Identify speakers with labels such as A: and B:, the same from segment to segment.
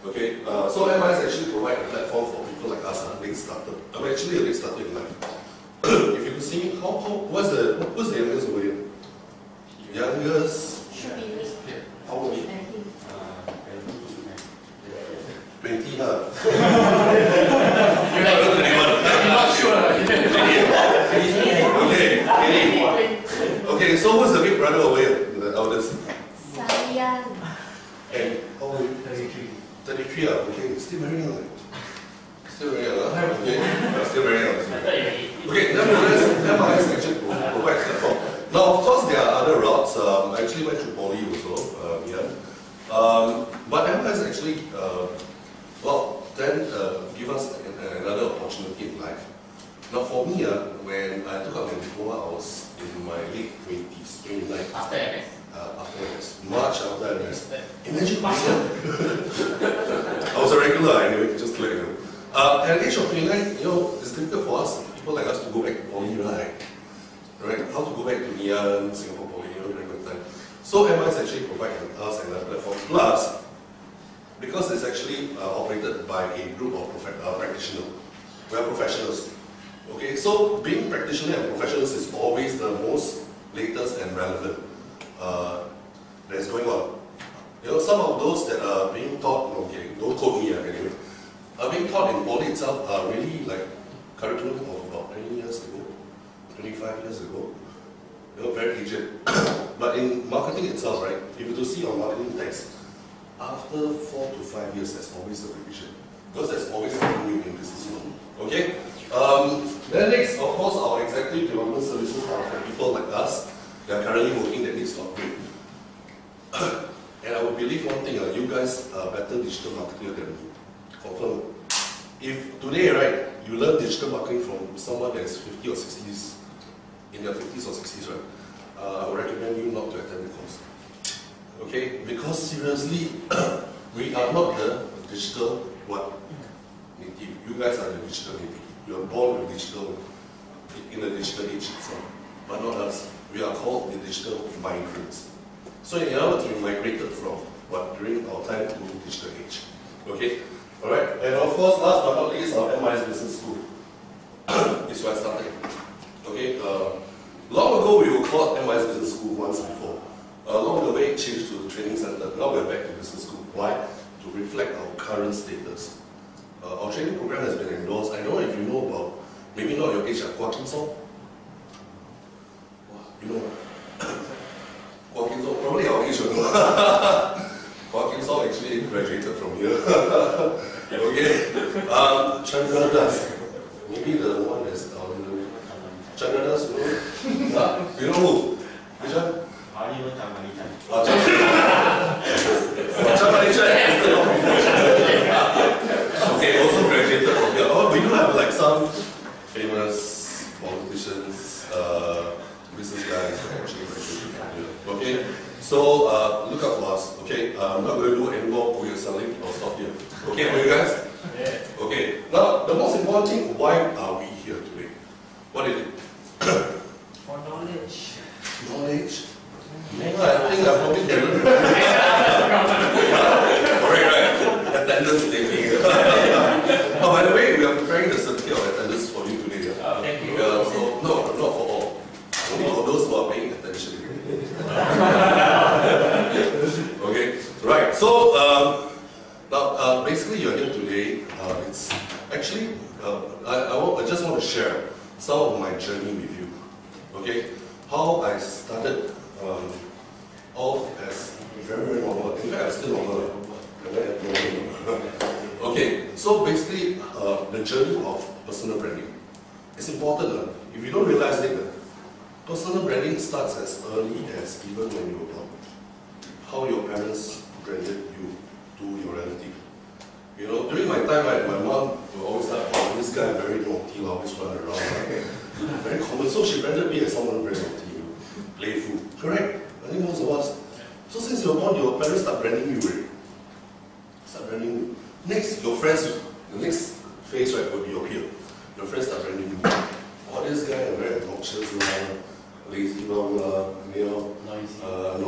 A: Okay, so MIS actually provide a platform for people like us, late starter. I'm actually a late starter in life. If you can see, what's the youngest over here? Youngest?
B: Should be me.
A: How old are you? 20, huh? You're not sure. Okay, so who's the big brother over here? The eldest?
B: Sayan.
A: And how old are you? 33. 33, okay, still very young. Still very young, okay? Still very young. Okay, nevertheless, MIS actually provide platform. Now, of course, there are other routes. I actually went to Poly also, but MIS actually, give us another opportunity in life. Now, for me, when I took out my diploma, I was in my late 20s, 29.
B: After MS?
A: After MS. Much after MS. Imagine myself. I was a regular anyway, just to let you know. At the age of 29, it's difficult for us, people like us, to go back to Poly, right? How to go back to Ngee Singapore Poly, during that time. So MIS actually provided us another platform. Plus, because it's actually operated by a group of practitioners. We are professionals. Okay, so being practitioner and professionals is always the most latest and relevant that's going on. Some of those that are being taught, don't quote me anyway, are being taught in Poly itself are really like curriculum of about 20 years ago, 25 years ago. Very aged. But in marketing itself, right, if you do see on marketing text, after 4 to 5 years, there's always a revision. Because there's always something new in business model. Okay? Then next, of course, our executive development services are for people like us that are currently working that needs to upgrade. And I would believe one thing, you guys are better digital marketer than me. Confirm. If today, right, you learn digital marketing from someone that is 50 or 60s, in their 50s or 60s, right, I would recommend you not to attend the course. Okay? Because seriously, we are not the digital native. You guys are the digital native. You are born with digital, in the digital age itself. But not us. We are called the digital migrants. So in other words, we migrated from during our time to digital age. Okay? Alright? And of course, last but not least, our MIS Business School is where I started. Okay? Long ago, we were called MIS Business School once before. Along the way, it changed to the training center. Now we're back to business school. Why? To reflect our current status. Our training program has been endorsed. I don't know if you know about, maybe not your age, Kwa Kim Song. You know Kwa Kim Song, probably our age, you know. Kwa Kim Song actually graduated from here. Okay. Chandra Das. Maybe the one that's Chandra Das, you know? You know who? Which one? Okay, also graduated from here. Oh, we do have like some famous politicians, business guys that actually graduated from here. Okay, so look out for us. Okay, I'm not going to do any more courier selling. I'll stop here. Okay, for you guys? Yeah. Okay, now the most important thing, why are we here today? What is it?
C: For knowledge.
A: Knowledge? I think I probably can learn. Alright, right. Attendance taking. Oh, by the way, we are preparing the certificate of attendance for you today.
C: Thank you.
A: So, no, not for all. Only for those who are paying attention. Okay, right. So, now, basically, you're here today. It's actually, I just want to share some of my journey with you. Okay, how I started off as very, very normal. In fact, I'm still normal. Okay, so basically, the journey of personal branding. It's important. If you don't realize it, personal branding starts as early as even when you were born. How your parents branded you to your relative. During my time, my mom would always like, oh, this guy very naughty, always run around. Very common. So she branded me as someone very naughty, playful. Correct? I think most of us. So since you're born, your parents start branding you, right? Start branding you. Next, your friends, the next phase, right, will be your peer. Your friends start branding you. Oh, this guy is very obnoxious, lazy, noisy.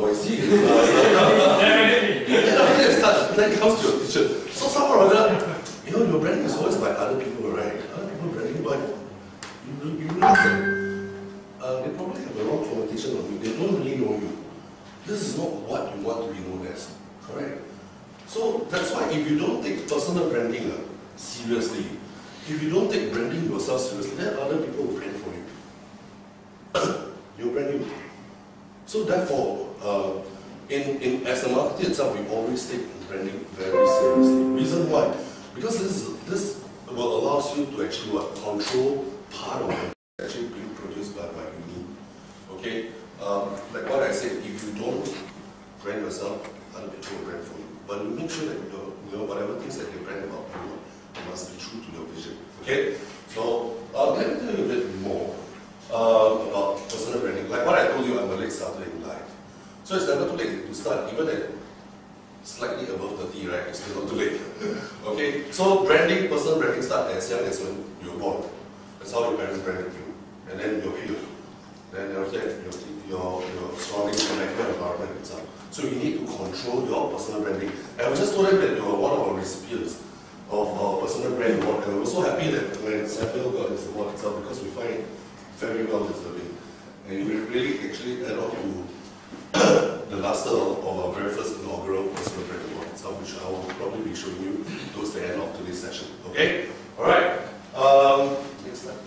A: Then comes to your teacher. So somehow or other, your branding is always by other people, right? Other people branding, but you realize that they probably have the wrong connotation on you. They don't really know you. This is not what you want to be known as, correct? So that's why if you don't take personal branding seriously, if you don't take branding yourself seriously, then other people will brand for you. You'll brand you. So therefore, as a marketer itself, we always take branding very seriously. Reason why? Because this will allow you to actually control part of it actually being produced by what you need. Okay? Like what I said, if you don't brand yourself, other people will brand for you. But you make sure that whatever things that they brand about you must be true to your vision. Okay? So let me tell you a bit more about personal branding. Like what I told you, I'm a late starter in life. So it's never too late to start, even at slightly above 30, right? It's still not too late. Okay? So branding, personal branding starts as young as when you're born. That's how your parents branded you. And then you're here. Then after that, your surroundings and your environment itself. So you need to control your personal branding. And I just told them that you are one of our recipients of our personal brand award. And we're so happy that when Samuel got this award itself, because we find it very well deserving. And we really actually add on to the luster of our very first inaugural personal brand award itself, which I will probably be showing you towards the end of today's session. Okay? Alright. Next slide.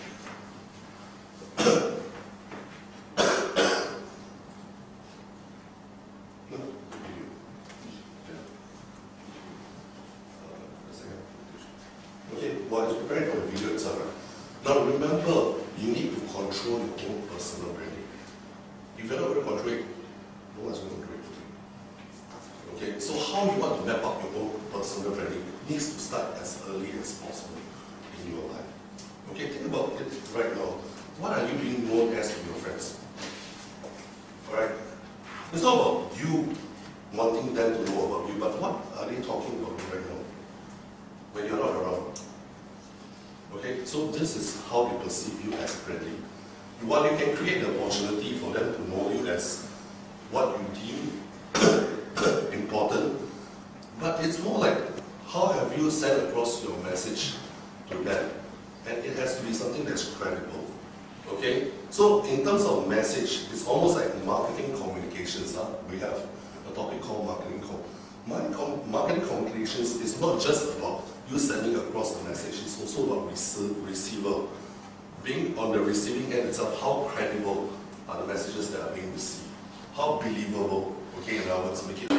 A: Okay, while it's preparing for the video itself, now remember, you need to control your own personal branding. If you're not going to control it, no one's going to do it for you. Okay, so how you want to map out your own personal branding needs to start as early as possible in your life. Okay, think about it right now. What are you being known as to your friends? Alright? It's not about you wanting them to know about you, but what are they talking about you right now when you're not around? Okay, so this is how they perceive you as branding. While you can create the opportunity for them to know you as what you deem important, but it's more like how have you sent across your message to them, and it has to be something that's credible. Okay, so in terms of message, it's almost like marketing communications. We have a topic called marketing communications is not just about you sending across the message, it's also about receiver. Being on the receiving end itself, how credible are the messages that are being received? How believable? Okay, in other words, make it.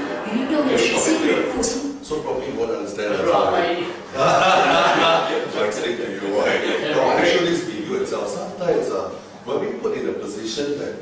A: So probably you won't understand as well. I'll explain to you why. I want to show this video itself. Sometimes when we put in a position that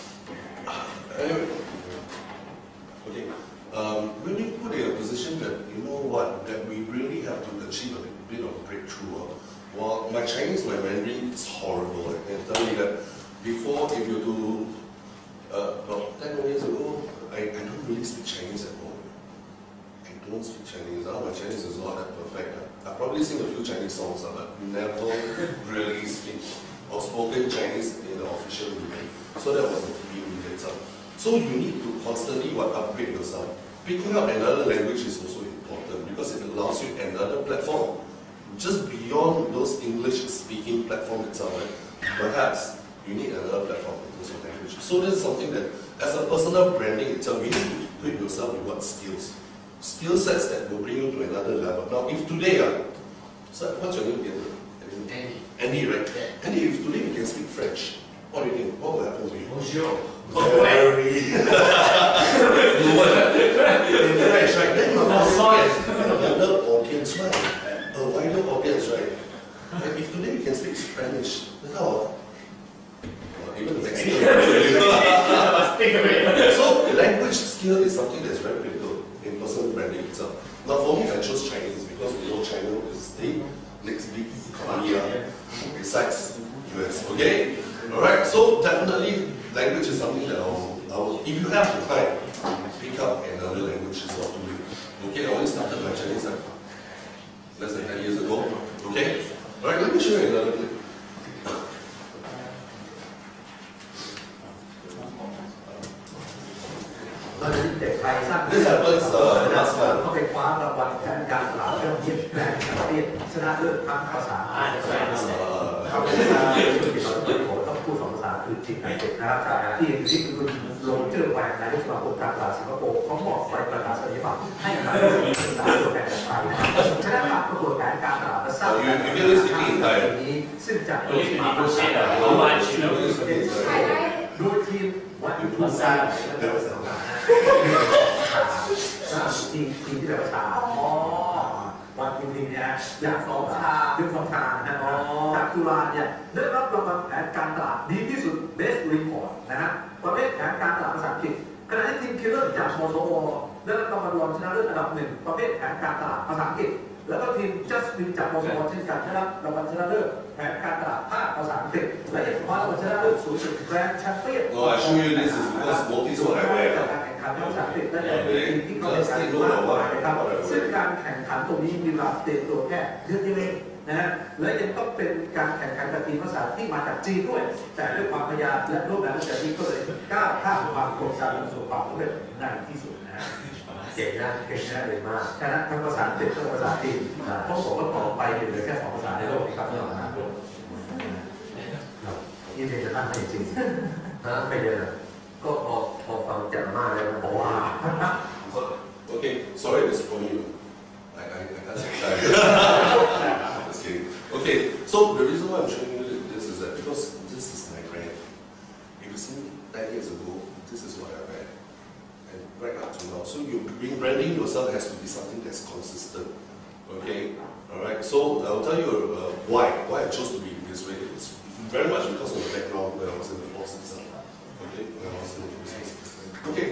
A: when we put in a position that, you know what, that we really have to achieve a bit of breakthrough. Well, my Chinese, my Mandarin is horrible. I can tell you that before, if you do, about 10 years ago, I don't really speak Chinese at all. I don't speak Chinese. My Chinese is not that perfect. I probably sing a few Chinese songs, but never really speak or spoken Chinese in the official media. So that was the TV media itself. So you need to constantly upgrade yourself. Picking up another language is also important because it allows you another platform. Just beyond those English-speaking platform itself, perhaps you need another platform in terms of language. So this is something that, as a personal branding itself, you need to equip yourself with what skills? Skill sets that will bring you to another level. Now, if today, so what's your name again? Andy, right? Yeah. Andy, if today you can speak French, what do you think? What will happen to you?
C: Bonjour.
A: Very fluent in French, right? Then you will get another audience, right? A wider audience, right? And if today you can speak Spanish, then how? Even the Mexican. So language skill is something that's very critical in personal branding itself. Now for me, I chose Chinese because we know China is the next big economy besides US. Okay? Alright, so definitely language is something that I will if you have the time, pick up another language is what to do. Okay, I only started my Chinese less than 10 years ago. Okay? Alright, let me show you another thing.
C: สร้าง
A: This happens last
C: เขา
A: month.
C: ไปคว้ารางวัลแทนการตลาดยอดเยี่ยมแบรนด์ประเทศชนะเลิศทั้งภาษาเขาเป็นการต้องพูด2ภาษาคือจีนกับอังกฤษนะครับที่นี่คือคุณโรเจอร์แวงนายกสมาคมการตลาดสิงคโปร์เขาบอกไปประกาศนียบัตรให้กับผู้ศึกษาตัวแทนของไทยชนะการประกวดแผนการตลาดและสร้างนี้ซึ่งจะโดยมาประชาโดยทีมวัดยุทธศาสตร์และภาษาทีมที่แปลว่าชาวันยุทิเนี่ยอย่างสองชายุทธชานะครับจากจุฬาเนี่ยได้รับรางวัลแผนการตลาดดีที่สุด Best Report นะฮะประเภทแผนการตลาดภาษาอังกฤษขณะที่ทีมคิลเลอร์จากมสวได้รับรางวัลรองชนะเลิศอันดับ1ประเภทแผนการตลาดภาษาอังกฤษแล้วก็ทีม Just Win จากมสวเช่นกันได้รับรางวัลชนะเลิศแผนการตลาดภาคภาษาอังกฤษและยังคว้ารางวัลชนะเลิศสูงสุดแกรนด์แชมเปี้ยน
A: No, I show you this is because both is what I
C: จาก
A: wear.
C: การแข่งขันภาษาอังกฤษและทีมที่เข้าในการมากมายนะครับซึ่งการแข่งขันตรงนี้มีเวลาเตรียมตัวแค่เดือนเดียวเองนะฮะและยังต้องเป็นการแข่งขันกับทีมภาษาที่มาจากจีนด้วยแต่ด้วยความพยายามและรูปแบบจากนี้ก็เลยก้าวข้ามความกดดันสู่ความสำเร็จในที่สุดนะฮะเก่งนะเลยมากชนะทั้งภาษาอังกฤษทั้งภาษาจีนเพราะผมก็ต่อไปเหลือแค่2ภาษาในโลกครับในอนาคตนี่เป็นจะตั้งให้จริงไม่เยอะก็พอฟังจากมากเลยนะบอกว่า
A: Okay, sorry to spoil you. I can't say that. Just kidding. Okay, so the reason why I'm showing you this is that because this is my brand. If you see me 10 years ago, this is what I wear. And right up to now. So branding yourself has to be something that's consistent. Okay? Alright, so I'll tell you why I chose to be this way. It's very much because of the background when I was in the forces. Okay? When I was in the business. Okay.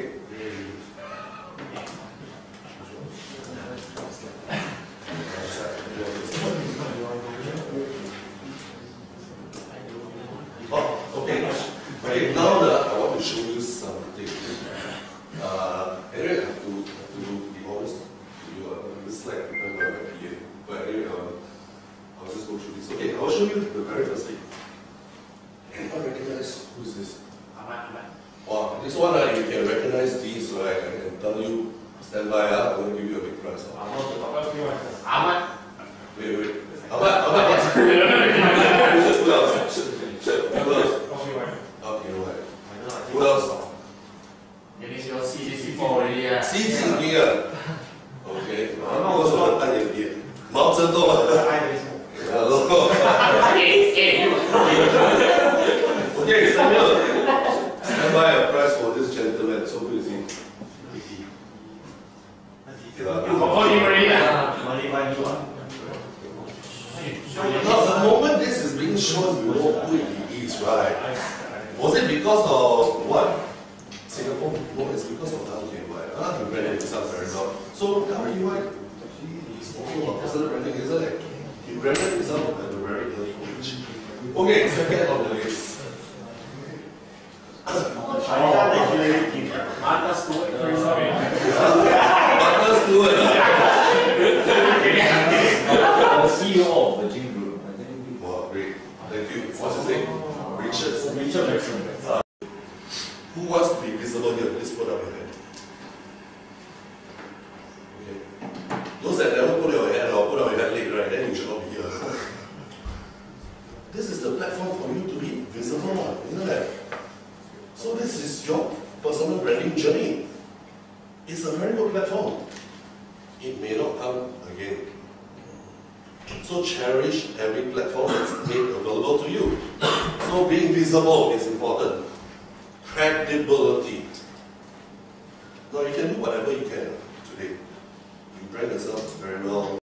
A: Oh, okay. Okay, now I want to show you something. Anyway, I have to be honest with you. This slide I'm not my PA. But anyway, I'll just go through this. Okay, I'll show you the very first thing. Anyone recognize who is this? Wow, this one you can recognize these, right? I can tell you, stand by, I'm going to give you a big prize. Wait. Ahmad. Who else? Who else? Okay, right. Who else? C okay. Because of the time you get. Mao Zedong. Okay, stand by a prize for this gentleman. So who is he? Now, the moment this is being shown, you know who he is, right? Was it because of what? Singapore? No, it's because of WY. He branded himself very well. So, WY, he is also a personal branding, isn't it? He branded himself at a very early age. Okay, second on the list. Martha Stewart.
B: CEO of the Gym Group.
A: Wow, great. Thank you. What's his name? Richard
B: Jackson.
A: Who wants to be visible here? Please put up your hand. Okay. Those that never put your hand or put up your hand late, right? Then you should not be here. This is the platform for you to be visible, isn't it? So this is your personal branding journey. It's a very good platform. It may not come again. So cherish every platform that's made available to you. So being visible is important. Credibility. Now you can do whatever you can today. You brand yourself very well.